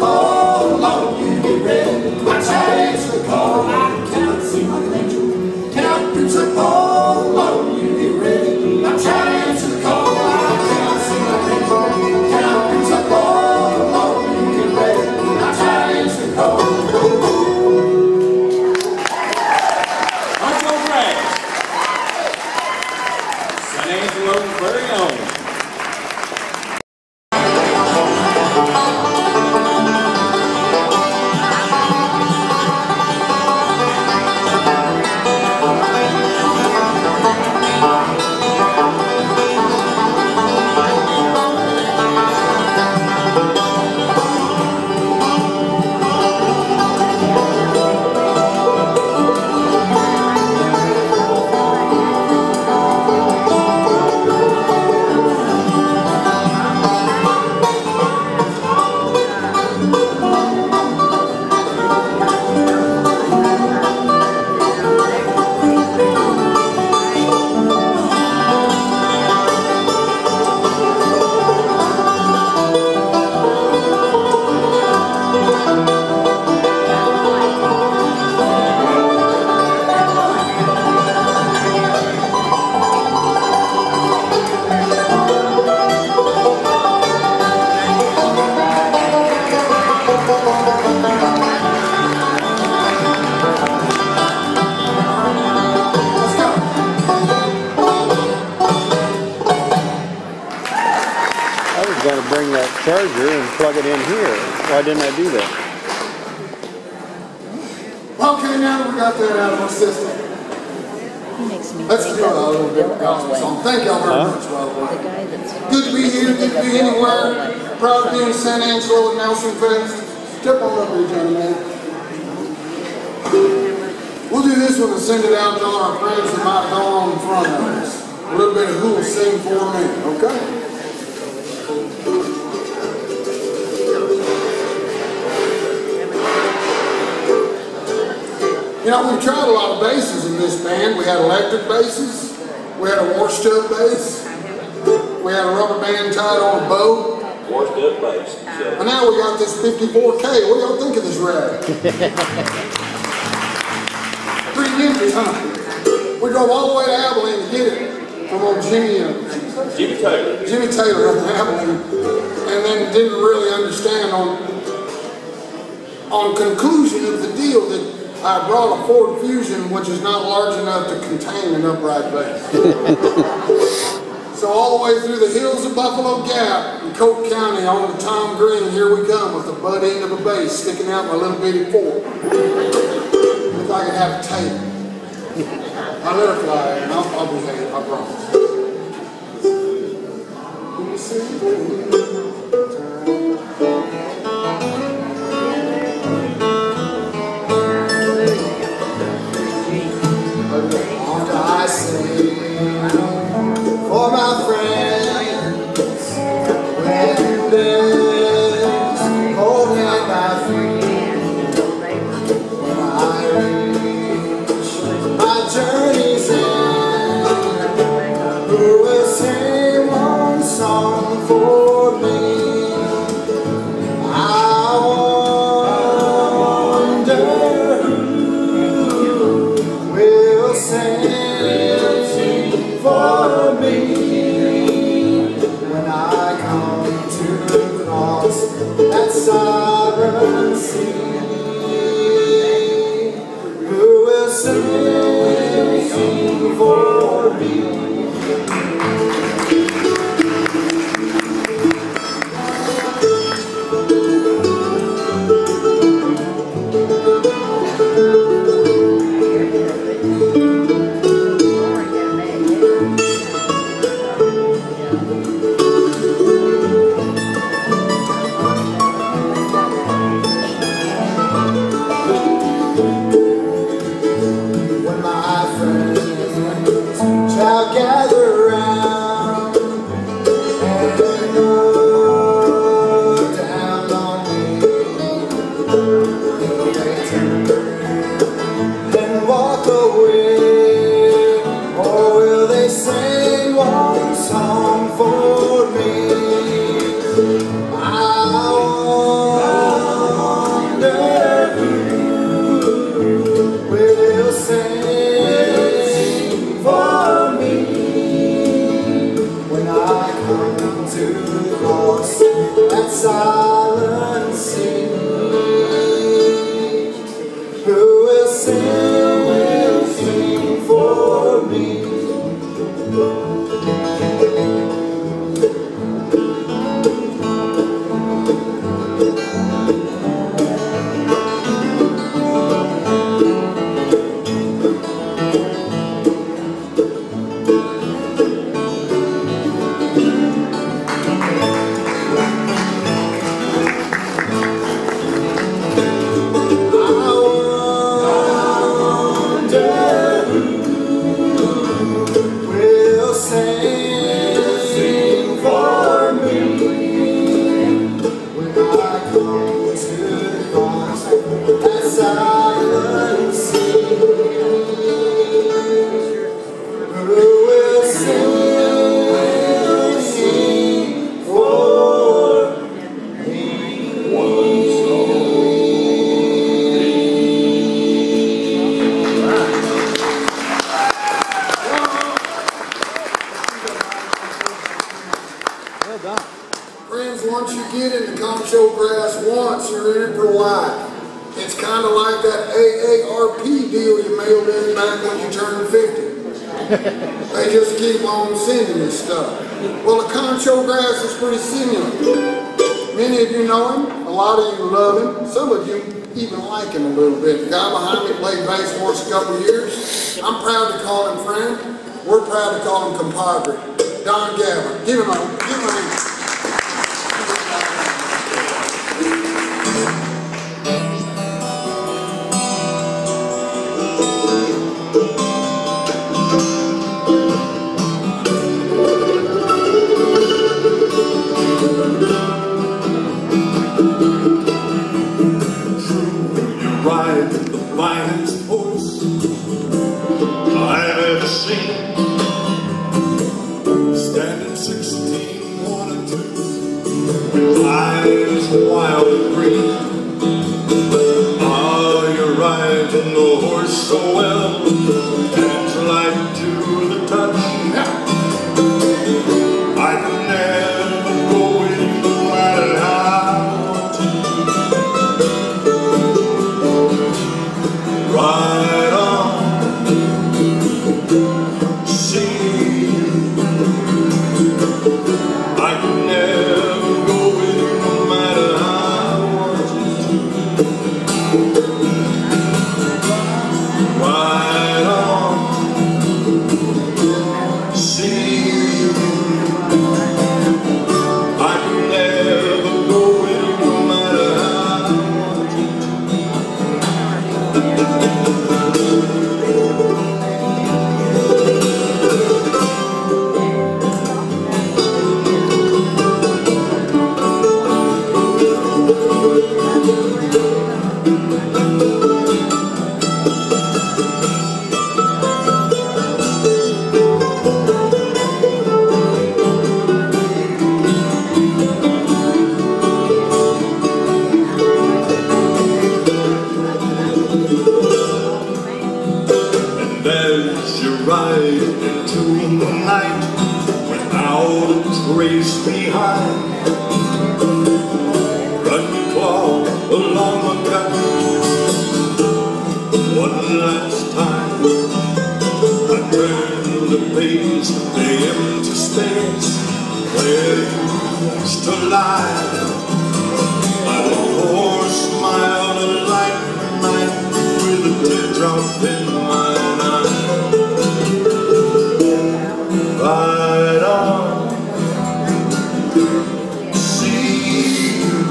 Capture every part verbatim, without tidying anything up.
call, Lord, you get ready. I try to answer the call, I cannot see like an angel. Can I preach the call, Lord, you get ready. I try to answer the call, I cannot see like an angel. Can I preach the call, Lord, you get ready. I try to answer the call. Huncho Bragg, San Angelo's very own. Got to bring that charger and plug it in here. Why didn't I do that? Okay, now that we got that out of our system, let's do a little bit of gospel song. Thank y'all very huh? much, by the way. Good to be here, good to be anywhere. Proud to be in San Angelo at Nelson Fest. Step on up here, gentlemen. We'll do this one and send it out to all our friends that might have gone on in front of us. A little bit of who will sing for me, okay? You know, we tried a lot of basses in this band. We had electric basses, we had a wash tub bass, we had a rubber band tied on a bow. Wash tub bass. And now we got this fifty-four K. What do y'all think of this rag? Pretty nifty, huh? We drove all the way to Abilene to get it from old Jimmy, uh, Jimmy Taylor. Jimmy Taylor up in Abilene, and then didn't really understand on, on conclusion of the deal that I brought a Ford Fusion, which is not large enough to contain an upright bass. So all the way through the hills of Buffalo Gap in Coke County on the Tom Green, here we come with the butt end of a bass sticking out my little bitty Ford. Looks like I have a tail. I let her fly, and I'll, I'll behave, I promise. Can you see? After I sing for my friends, when there's holding out my feet, when I reach my journey's end, who will sing one song for me? ride. It's kind of like that A A R P deal you mailed in back when you turned fifty. They just keep on sending you stuff. Well, the concho grass is pretty similar. Many of you know him, a lot of you love him, some of you even like him a little bit. The guy behind me played bass for us a couple of years. I'm proud to call him friend. We're proud to call him compadre. Don Gavin. Give him a, give him a wild and green. Ah, you're riding the horse so well, hands light to the touch. I can never go with you no matter how. Ride on, see you. I can never go with you. Ride into the night without a trace behind. Run your claw along the gut one last time. I turn the page, the empty space where you used to lie. I will smile a light night with a teardrop in my eye. Ride on, see you.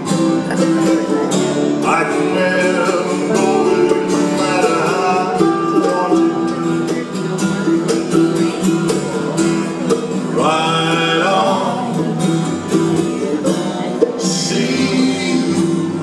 I can never go with you no matter how I want to. Ride on, see you.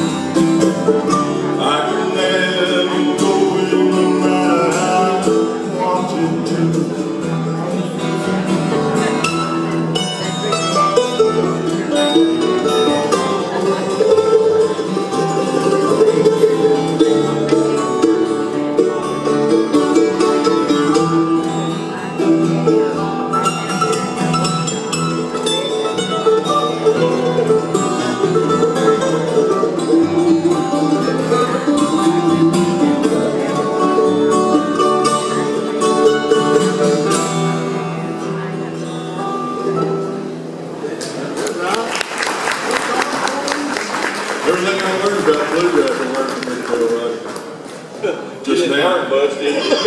I can never go with you no matter how I want to. Everything I learned about bluegrass, I learned from Rick Rock. Just now. Buzz, didn't you?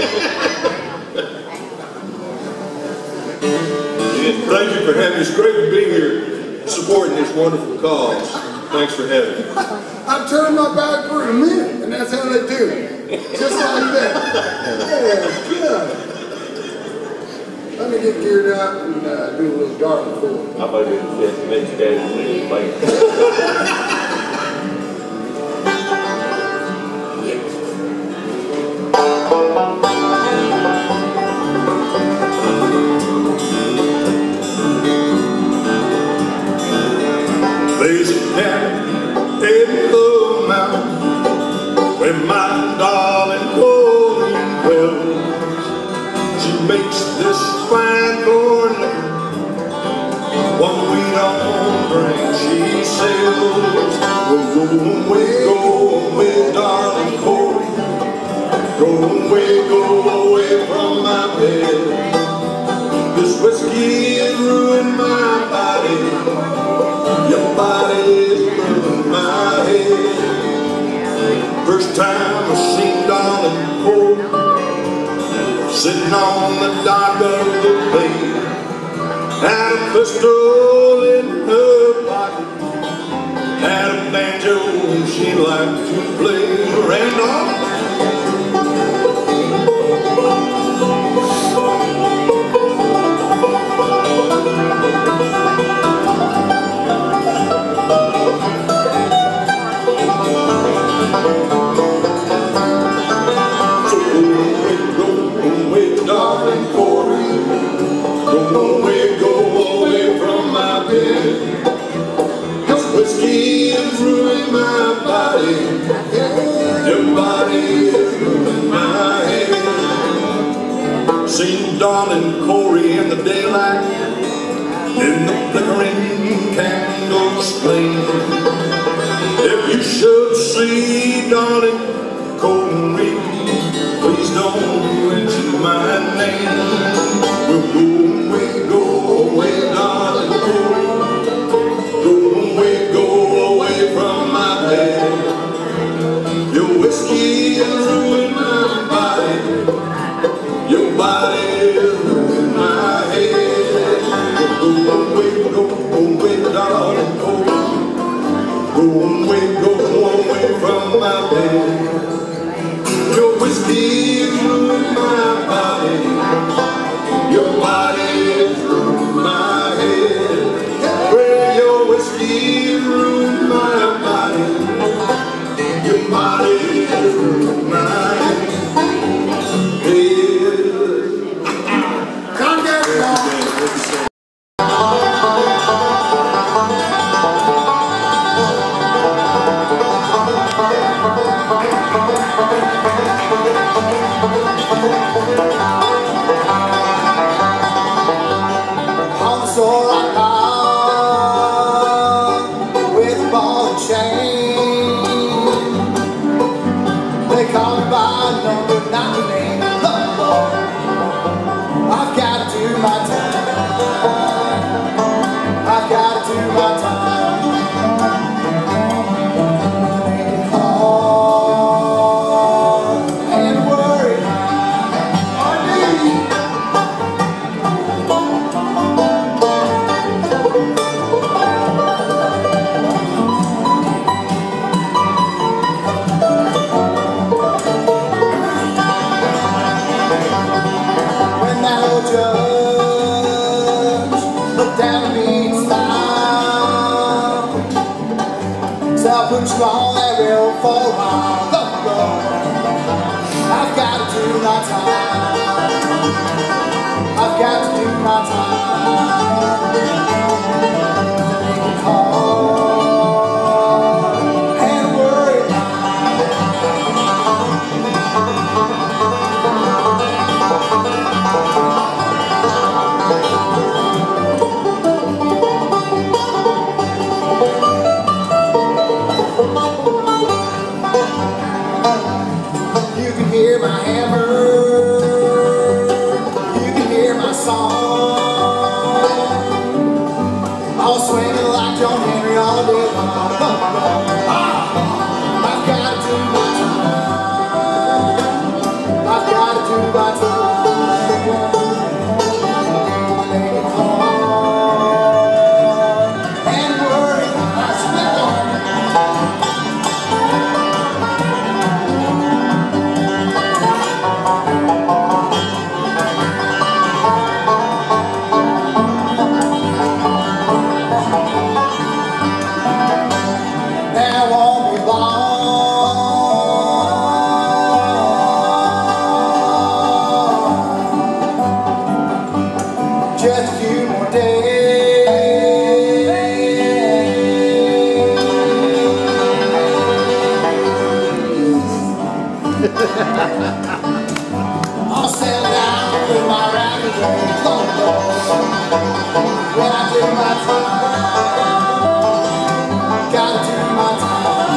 Thank you for having us. It's great to be here supporting this wonderful cause. Thanks for having me. I turned my back for a minute, and that's how they do it. Just like that. Yeah, good. Let me get geared up and uh, do a little dark for it. I'm over here to next day and later. There's a cabin in the mountain where my darling Colleen dwells. She makes this fine corn liquor, one we don't drink. She sells. Go away, go away, darling Corey. Go away, go away from my bed. This whiskey has ruined my body. Your body is ruining my head. First time I seen darling Corey sitting on the dock of the bay, had a pistol in her pocket, had a banjo she liked to play. Randolph, so go away, go away, darling Corey. Go away, go away from my bed. Cause whiskey is ruining my body. Your body is ruining my head. Seen darling Corey in the daylight, in the flickering candle's flame. If you should see darling Corey, please don't mention my name. We'll go away, go away, darling Corey. Go away, go away from my bed. Your whiskey has ruined my body. Your body is ruining my head. Go away, go away, darling Corey. Go away, go away from my bed. Your whiskey has ruined my body. Your body is ruining my head. Well, your whiskey ruined my body. Your body is ruining my head. Come get it on. I'm so right now with a ball and chain. They call me by number nineteen. I've got to do my time. I've got to do my time. Hard and worried on me. When that old judge looked down at me and smiled, said I'll put you on that rail for a while. Look, Lord, I've got to do my time. I've got to do my time. Make it hard and worried. You can hear my hammer, you can hear my song. I'll swing it like John Henry all day long. I've got to do my time. I've got to do my time. Make it hard and worry. I spit on it. Now won't be long, just a few more days. I'll settle down with my ragged ways. Oh, Lord, when I do my time, gotta do my time.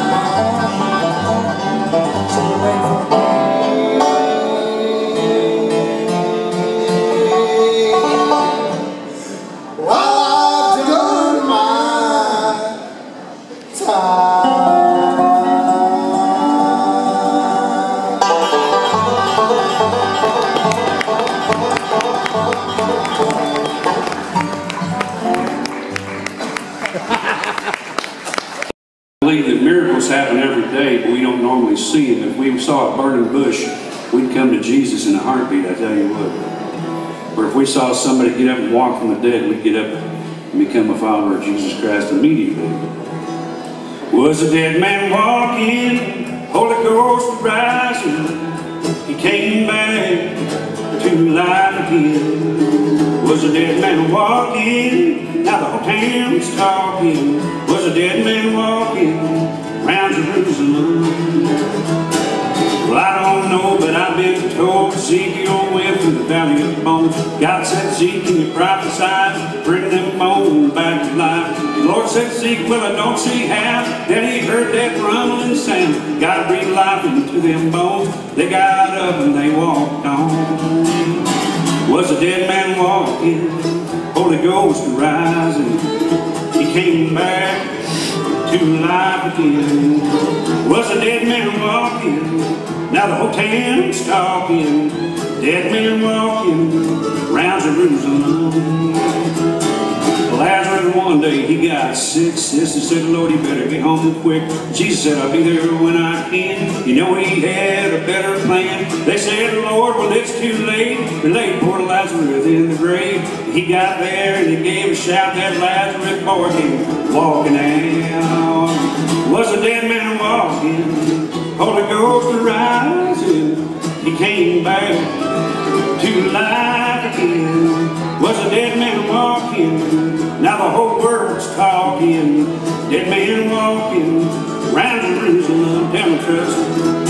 every day, but we don't normally see him. If we saw a burning bush, we'd come to Jesus in a heartbeat, I tell you what. Or if we saw somebody get up and walk from the dead, we'd get up and become a follower of Jesus Christ immediately. Was a dead man walking, Holy Ghost rising, he came back to life again. Was a dead man walking, now the whole town's talking. Was a dead man walking round Jerusalem. Well, I don't know, but I've been told Ezekiel went through the valley of bones. God said, Zeke, can you prophesy? Bring them bones back to life. The Lord said, Zeke, well, I don't see how. Then he heard that rumbling sound. God breathed life into them bones. They got up and they walked on. Was a dead man walking, Holy Ghost rising. He came back to life again. Was a dead man walking, now the whole town's talking. Dead man walking round Jerusalem. Lazarus one day, he got sick. Sister said, Lord, you better get home quick. Jesus said, I'll be there when I can. You know, he had a better plan. They said, Lord, well, it's too late. They laid poor Lazarus in the grave. He got there and he gave a shout that Lazarus boy came walking out. Was a dead man walking, Holy Ghost rising. He came back to life again. Was a dead man walking, now the whole world's talking. Dead man walking round Jerusalem. Tell me, trust.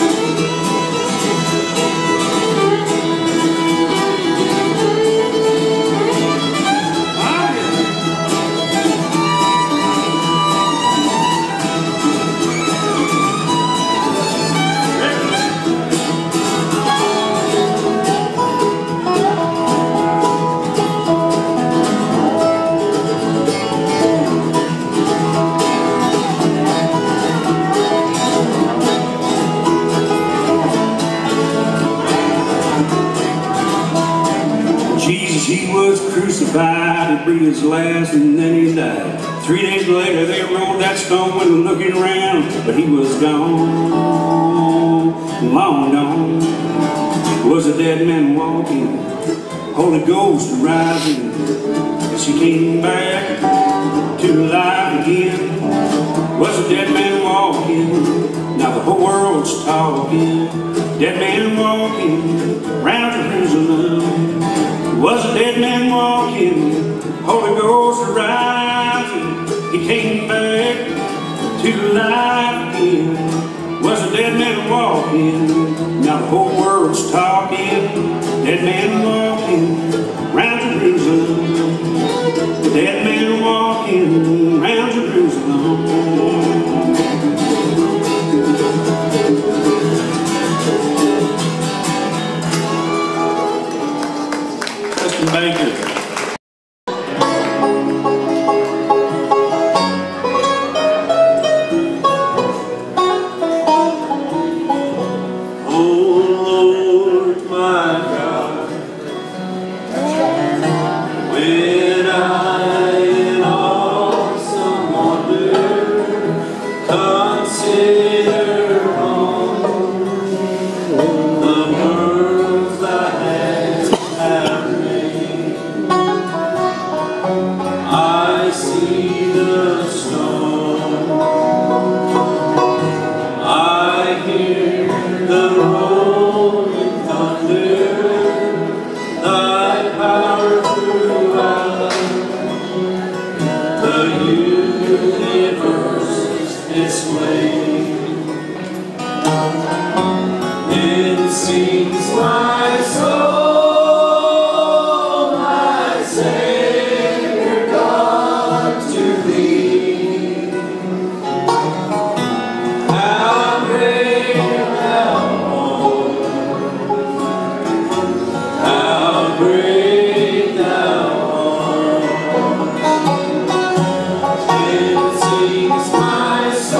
He was crucified, he breathed his last, and then he died. Three days later, they rolled that stone when looking around, but he was gone, long gone. Was a dead man walking, Holy Ghost rising, as he came back to life again. Was a dead man walking, now the whole world's talking. Dead man walking round Jerusalem. Was a dead man walking, Holy Ghost rising. He came back to life again. Was a dead man walking, now the whole world's talking. Dead man walking round Jerusalem. Dead man walking round Jerusalem. Baker.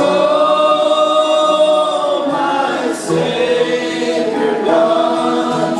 My Savior God.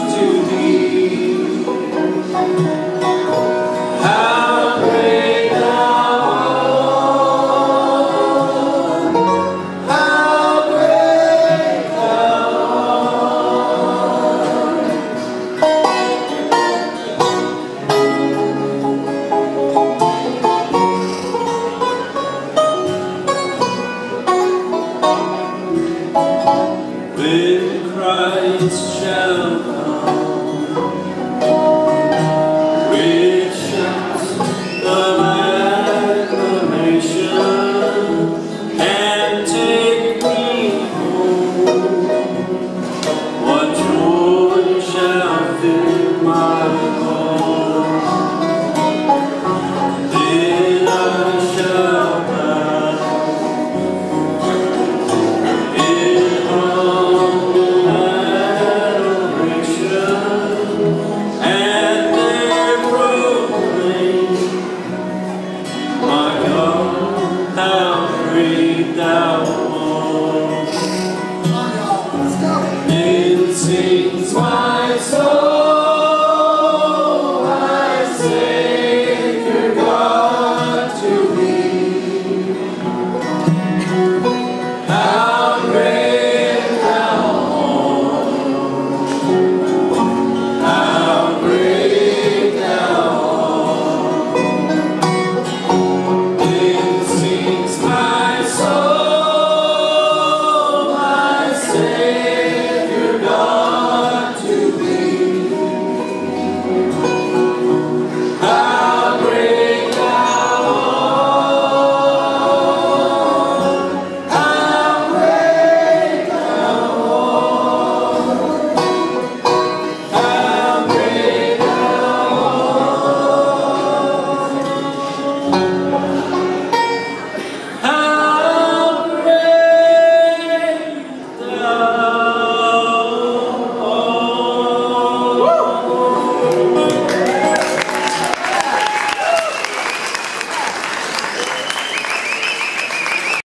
How great